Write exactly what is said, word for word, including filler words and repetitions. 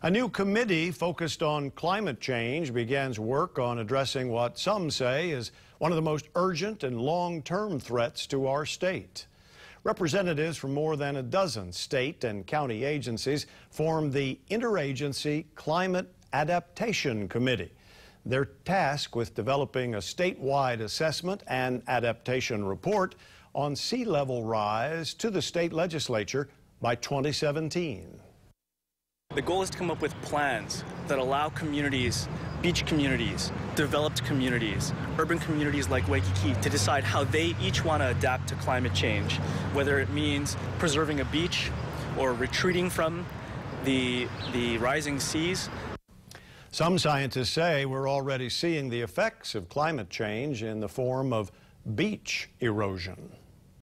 A new committee focused on climate change begins work on addressing what some say is one of the most urgent and long-term threats to our state. Representatives from more than a dozen state and county agencies formed the Interagency Climate Adaptation Committee. They're tasked with developing a statewide assessment and adaptation report on sea level rise to the state legislature by twenty seventeen. The goal is to come up with plans that allow communities, beach communities, developed communities, urban communities like Waikiki to decide how they each want to adapt to climate change, whether it means preserving a beach or retreating from the, the rising seas. Some scientists say we're already seeing the effects of climate change in the form of beach erosion.